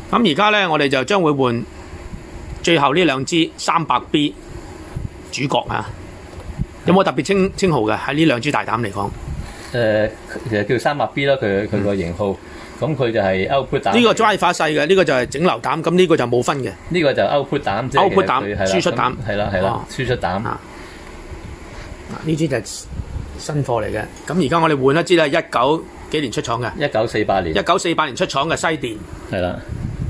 咁而家咧，我哋就將會換最後呢兩支300B 主角啊！有冇特別稱號嘅喺呢兩支大膽嚟講？ 其實叫 300B 啦，佢個型號。咁佢就係 output 膽。呢個 driver 細嘅，呢個就係整流膽，咁呢個就冇分嘅。 呢個就 output 膽，即係 output 膽，輸出膽。 係啦，輸出膽。 呢支就係新貨嚟嘅。咁而家我哋換一支咧，19幾年出廠嘅。 1948年。 1948年出廠嘅西電。係啦。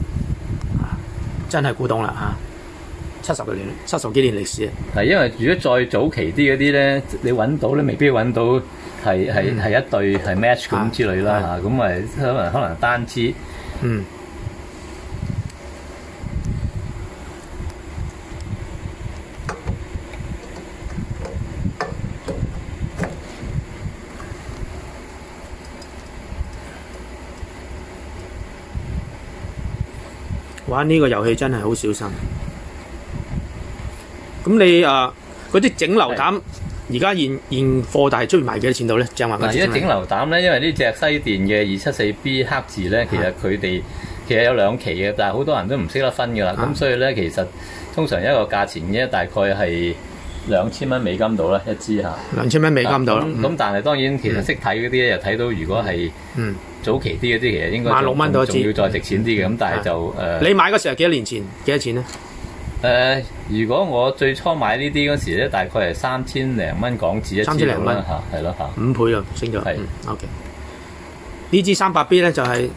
真係古董啦嚇！70幾年歷史。係因為如果再早期啲嗰啲咧，你揾到咧，未必揾到係一對係 match 咁之類啦嚇，咁咪可能單支。嗯。 玩呢個遊戲真係好小心。咁你嗰啲整流膽而家現貨大係出面賣幾多錢到咧？正話嗰支。 而家整流膽咧，因為呢隻西電嘅274B 黑字咧，其實佢哋有2期嘅，但係好多人都唔識得分㗎啦。咁所以咧，其實通常一個價錢嘅大概係2000蚊美金到啦，一支嚇。 2000蚊美金到啦。 咁但係當然其實識睇嗰啲咧，又睇到如果係早期啲嗰啲，其實應該 16蚊到一支， 仲要再值錢啲嘅。咁但係就你買嗰時候幾多年前？幾多錢咧？ 如果我最初買呢啲嗰時咧，大概係3000零蚊港紙一支啦嚇，係咯嚇 ，5倍啊，升咗。係，OK。呢支300B 咧就係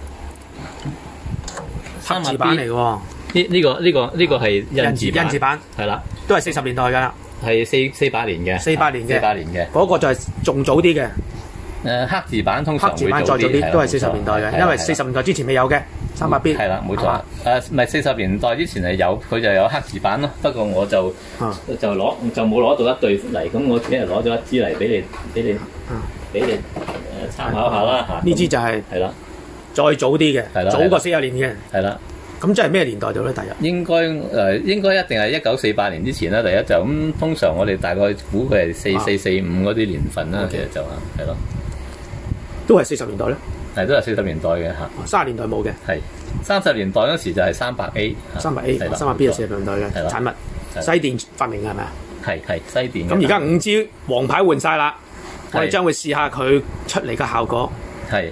黑字版嚟嘅喎。 呢個係印字版， 係啦，都係40年代㗎啦。 係48年嘅。48年嘅。 嗰個就係仲早啲嘅。 黑字版通常會早啲， 黑字版再早啲，都係40年代嘅，因為40年代之前未有嘅300B。 係啦，冇錯。唔係40年代之前係有，佢就有黑字版咯。不過我就冇攞到一對嚟，咁我只係攞咗一支嚟俾你參考下啦嚇。 呢支就係再早啲嘅，早過40年嘅。係啦。咁即係咩年代到咧？第一應該一定係1948年之前啦。第一就咁，通常我哋大概估佢係44、45嗰啲年份啦。其實就係咯。 都係40年代咧， 係都係40年代嘅嚇。 30年代冇嘅， 係30年代嗰時就係300A， 300B 係40年代嘅產物，西電發明嘅係咪啊？ 係西電。 咁而家5支黃牌換晒啦，我哋將會試下佢出嚟嘅效果。係，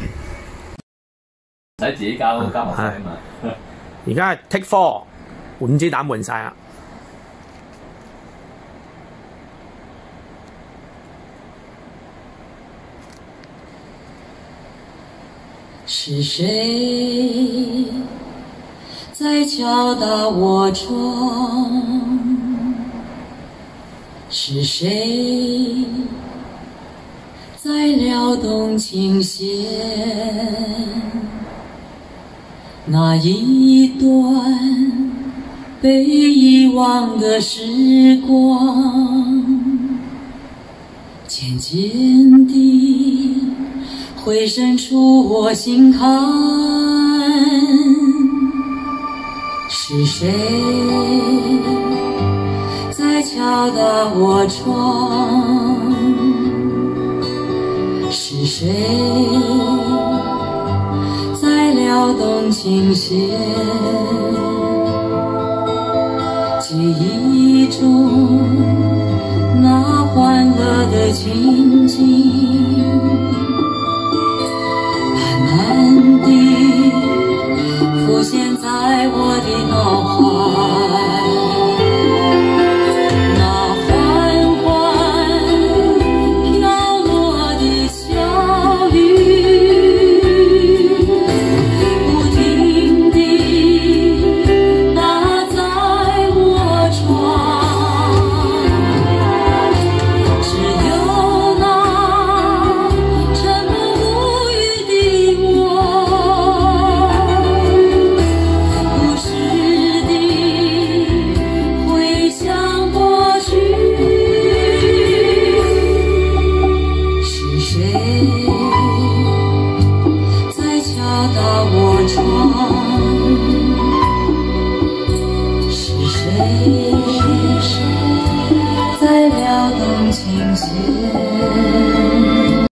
唔使自己交學費啊嘛。 而家係 Take 4， 5支膽換晒啦。 是誰在敲打我窗？是誰在撩動琴弦？那一段被遺忘的時光，漸漸地回滲出我心坎。是誰在敲打我窗？是誰在撩動琴弦？記憶中那歡樂的情景，慢地浮現在我的腦海，那緩緩飄落的小雨，不停地打在我窗，只有那沉默無語的我，不時地回想過去。是誰在敲打我窗？是誰在撩動琴弦？